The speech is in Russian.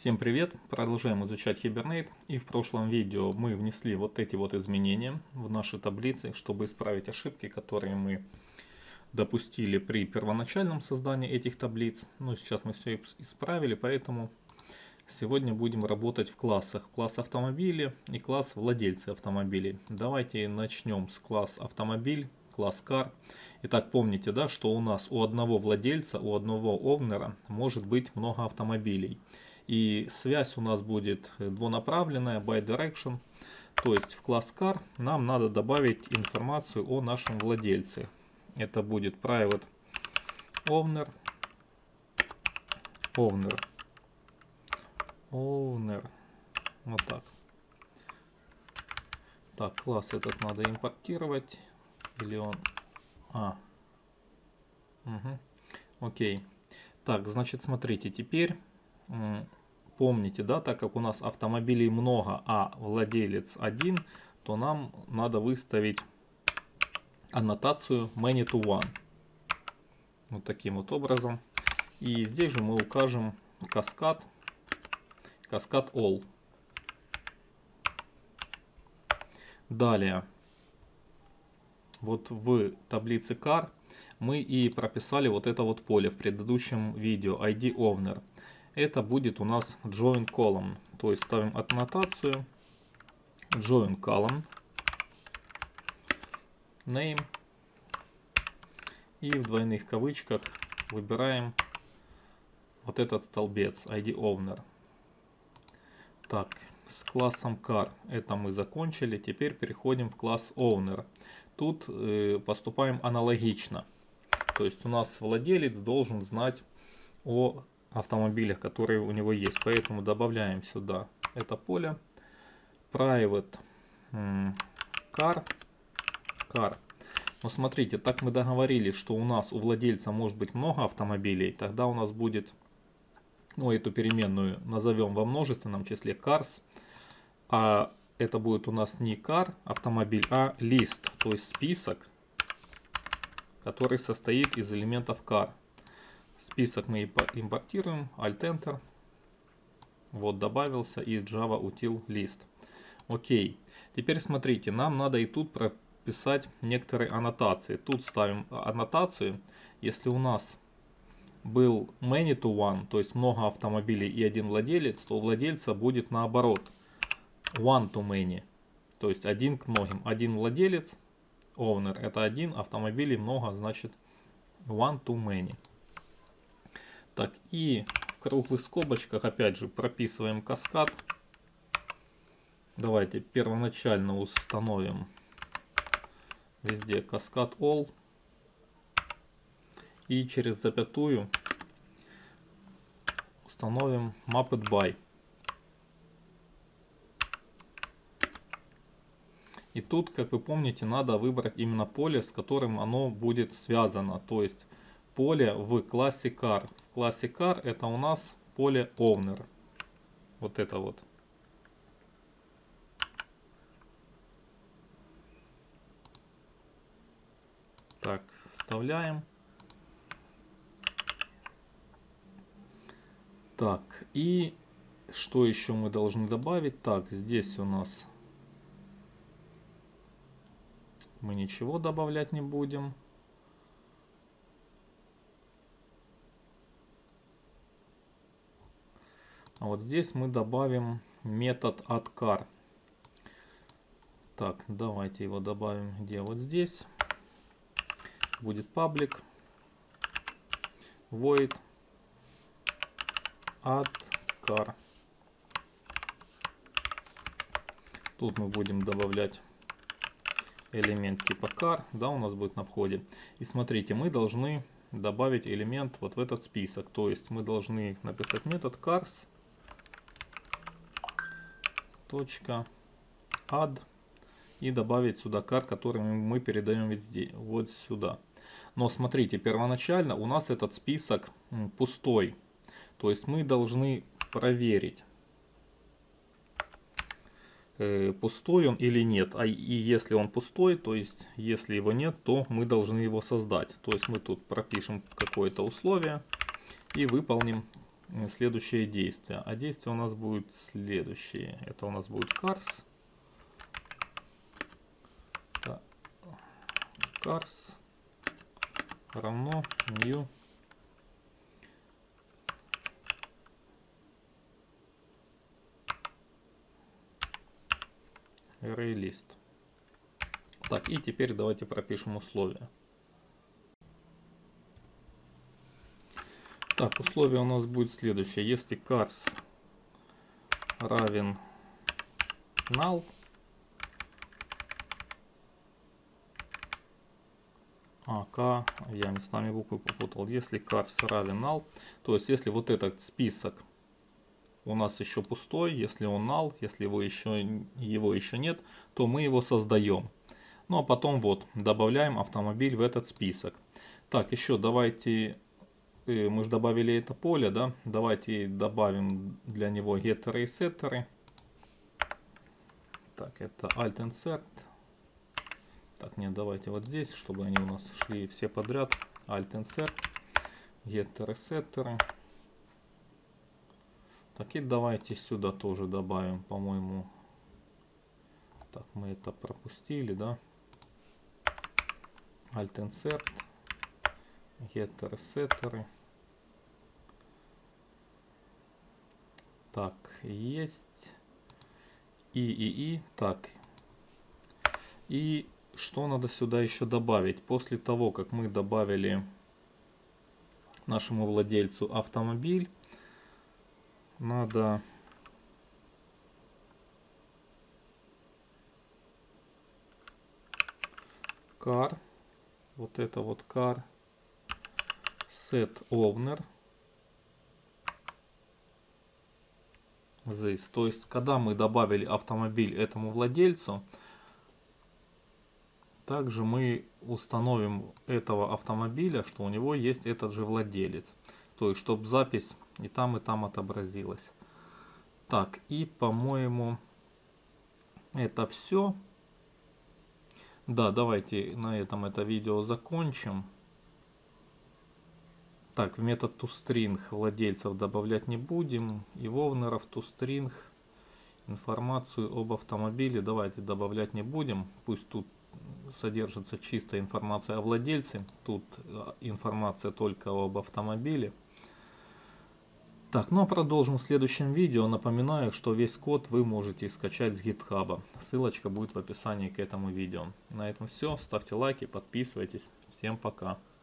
Всем привет! Продолжаем изучать Hibernate, и в прошлом видео мы внесли вот эти вот изменения в наши таблицы, чтобы исправить ошибки, которые мы допустили при первоначальном создании этих таблиц. Но сейчас мы все исправили, поэтому сегодня будем работать в классах. Класс автомобили и класс владельцы автомобилей. Давайте начнем с класс автомобиль, класс car. Итак, помните, да, что у нас у одного владельца, у одного овнера может быть много автомобилей. И связь у нас будет двунаправленная, bidirection. То есть в класс car нам надо добавить информацию о нашем владельце. Это будет private owner, вот так. Так, класс этот надо импортировать. Или он... Окей. Так, значит, смотрите, теперь... Помните, да, так как у нас автомобилей много, а владелец один, то нам надо выставить аннотацию many to one. Вот таким вот образом. И здесь же мы укажем каскад all. Далее, вот в таблице car мы и прописали вот это вот поле в предыдущем видео, ID owner. Это будет у нас join column, то есть ставим аннотацию join column name и в двойных кавычках выбираем вот этот столбец ID owner. Так, с классом car это мы закончили, теперь переходим в класс owner. Тут поступаем аналогично, то есть у нас владелец должен знать о автомобилях, которые у него есть, поэтому добавляем сюда это поле private car. Но смотрите, так мы договорились, что у нас у владельца может быть много автомобилей, тогда у нас будет, ну, эту переменную назовем во множественном числе cars, а это будет у нас не car автомобиль, а list, то есть список, который состоит из элементов car. Список мы импортируем, Alt-Enter. Вот добавился из Java util list. Окей. Теперь смотрите, нам надо и тут прописать некоторые аннотации. Тут ставим аннотацию. Если у нас был many to one, то есть много автомобилей и один владелец, то у владельца будет наоборот one to many. То есть один к многим. Один владелец, owner, это один, автомобилей много, значит one to many. Так, и в круглых скобочках опять же прописываем каскад. Давайте первоначально установим везде каскад all. И через запятую установим mapped by. И тут, как вы помните, надо выбрать именно поле, с которым оно будет связано. То есть поле в классе car. В классе car это у нас поле owner. Вот это вот. Так, вставляем. Так, и что еще мы должны добавить? Так, здесь у нас мы ничего добавлять не будем. А вот здесь мы добавим метод addCar. Так, давайте его добавим где? Вот здесь. Будет public void addCar. Тут мы будем добавлять элемент типа car, да, у нас будет на входе. И смотрите, мы должны добавить элемент вот в этот список. То есть мы должны написать метод cars .add и добавить сюда car, который мы передаем везде, вот сюда. Но смотрите, первоначально у нас этот список пустой. То есть мы должны проверить, пустой он или нет. И если он пустой, то есть если его нет, то мы должны его создать. То есть мы тут пропишем какое-то условие и выполним следующее действие. А действие у нас будет следующее. Это у нас будет cars. Cars равно new array list. Так, и теперь давайте пропишем условия. Так, условие у нас будет следующее. Если cars равен null, я местами буквы попутал. Если cars равен null, то есть если вот этот список у нас еще пустой, если он null, если его еще нет, то мы его создаем. Ну а потом вот добавляем автомобиль в этот список. Так, еще давайте, мы же добавили это поле, да? Давайте добавим для него геттеры и сеттеры. Так, это alt insert. Так, нет, давайте вот здесь, чтобы они у нас шли все подряд. Alt insert, геттеры, сеттеры. Так, и давайте сюда тоже добавим, по-моему. Так, мы это пропустили, да? Alt insert, геттеры, сеттеры. Так, есть. И. Так. И что надо сюда еще добавить? После того, как мы добавили нашему владельцу автомобиль, надо car, вот это вот car, set owner this. То есть, когда мы добавили автомобиль этому владельцу, также мы установим этого автомобиля, что у него есть этот же владелец. То есть, чтобы запись и там отобразилась. Так, и по-моему это все. Да, давайте на этом это видео закончим. Так, в метод toString владельцев добавлять не будем. И в owner'ов toString информацию об автомобиле давайте добавлять не будем. Пусть тут содержится чистая информация о владельце. Тут информация только об автомобиле. Так, ну а продолжим в следующем видео. Напоминаю, что весь код вы можете скачать с GitHub. Ссылочка будет в описании к этому видео. На этом все. Ставьте лайки, подписывайтесь. Всем пока.